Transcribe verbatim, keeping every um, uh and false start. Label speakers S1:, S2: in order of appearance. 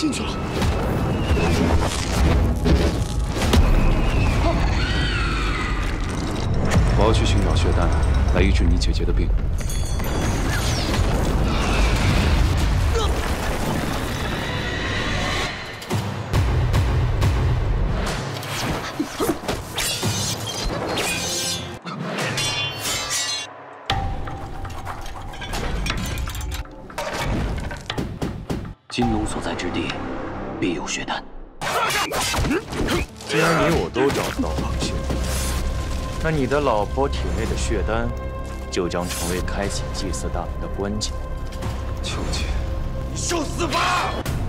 S1: 进去了。
S2: 我要去寻找血丹，来医治你姐姐的病。
S3: 金龙所在之地，必有血丹。
S4: 既然你我都找不到螃蟹，那你的老婆体内的血丹，就将成为开启祭祀大门的关键。
S2: 求姐，
S1: 你受死吧！